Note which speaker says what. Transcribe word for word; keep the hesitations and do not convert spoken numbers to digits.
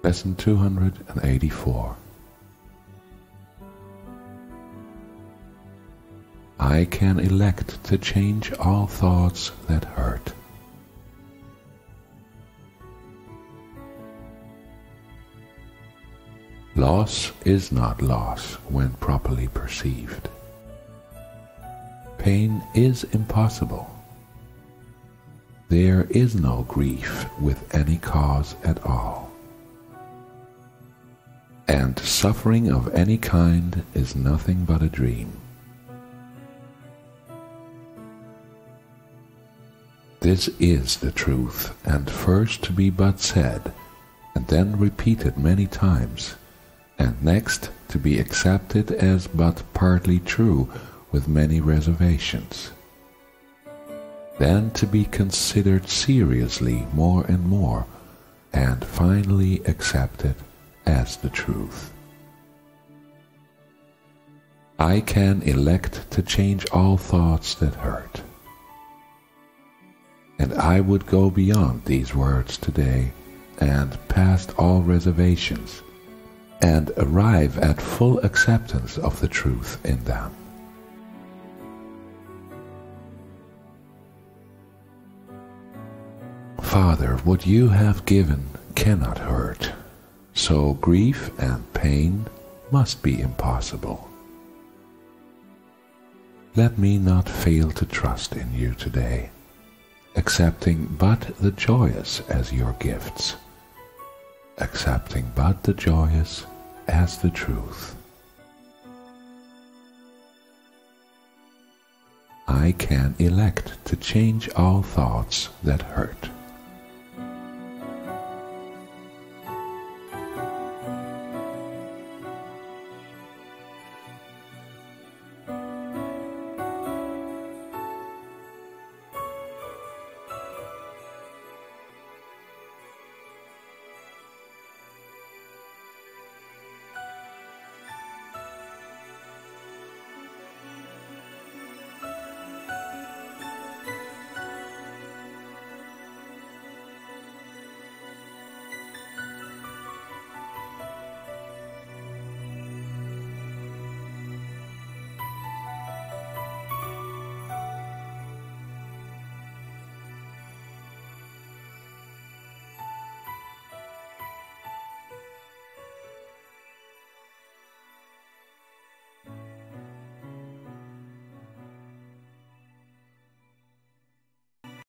Speaker 1: Lesson two hundred eighty-four. I can elect to change all thoughts that hurt. Loss is not loss when properly perceived. Pain is impossible. There is no grief with any cause at all. And suffering of any kind is nothing but a dream. This is the truth, and first to be but said, and then repeated many times, and next to be accepted as but partly true with many reservations, then to be considered seriously more and more, and finally accepted as the truth. I can elect to change all thoughts that hurt. And I would go beyond these words today and past all reservations and arrive at full acceptance of the truth in them. Father, what you have given cannot hurt, so grief and pain must be impossible. Let me not fail to trust in you today, accepting but the joyous as your gifts, accepting but the joyous as the truth. I can elect to change all thoughts that hurt.